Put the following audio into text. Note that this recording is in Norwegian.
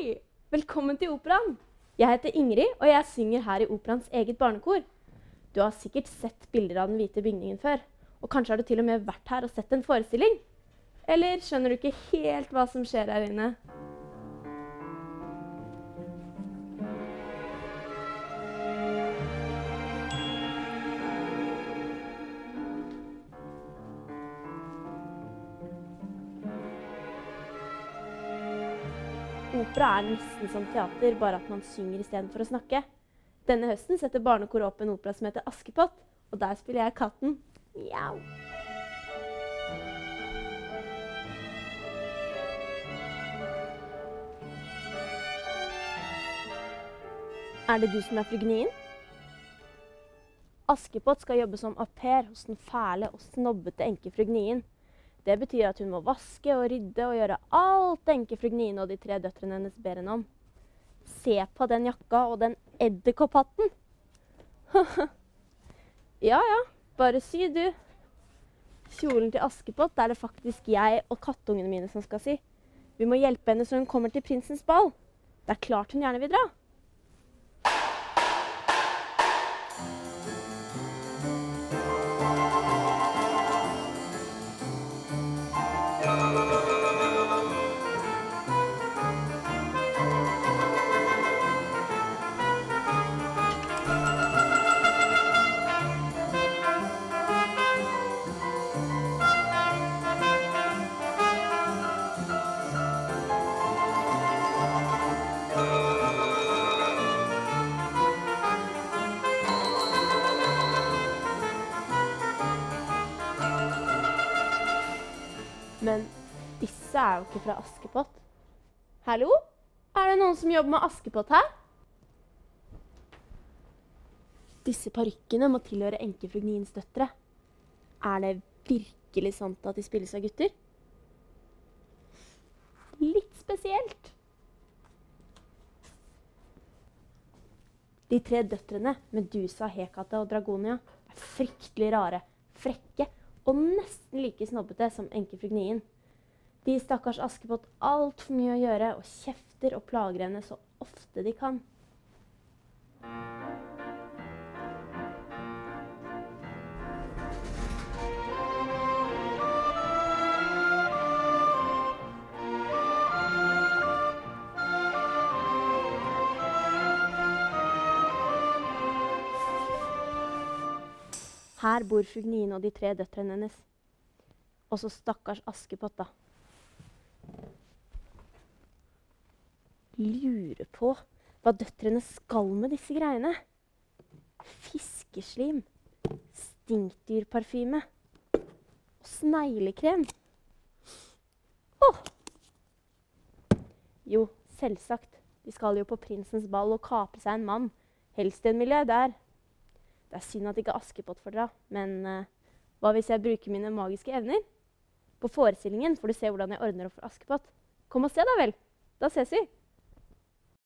Hei! Velkommen til operaen. Jeg heter Ingrid, og jeg synger her i operaens eget barnekor. Du har sikkert sett bilder av den hvite bygningen før, og kanskje har du til og med vært her og sett en forestilling. Eller skjønner du ikke helt hva som skjer her inne? Opera er nesten som teater, bare at man synger i stedet for å snakke. Denne høsten setter barnekoret opp en opera som heter Askepott, og der spiller jeg katten. Miau! Er det du som er Frygnien? Askepott skal jobbe som au pair hos den fæle og snobbete enke Frygnien. Det betyr at hun må vaske og rydde og gjøre alt enke Frygnien og de 3 døtrene hennes ber henne om. Se på den jakka og den edderkopphatten. Ja, bare sy du. Kjolen til Askepott er det faktisk jeg og kattungene mine som skal sy. Vi må hjelpe henne så hun kommer til prinsens ball. Det er klart hun gjerne vil dra. Men disse er jo ikke fra Askepott. Hallo? Er det noen som jobber med Askepott her? Disse parykkene må tilhøre enke Frygnins døtre. Er det virkelig sant at de spilles av gutter? Litt spesielt. De 3 døtrene, Medusa, Hekate og Dragonia, er fryktelig rare, frekke og nesten like snobbete som enke Frygnien. De stakkars Askepott alt for mye å gjøre og kjefter og plager henne så ofte de kan. Her bor Frygnien og de 3 døtrene hennes. Og så stakkars Askepott da. Lurer på hva døtrene skal med disse greiene. Fiskeslim, stinkdyrparfyme og sneglekrem. Åh! Jo, selvsagt. De skal jo på prinsens ball og kapre seg en mann. Helst en milliardær. Det er synd at ikke Askepott får dra, men hva hvis jeg bruker mine magiske evner? På forestillingen får du se hvordan jeg ordner opp for Askepott. Kom og se da vel. Da ses vi.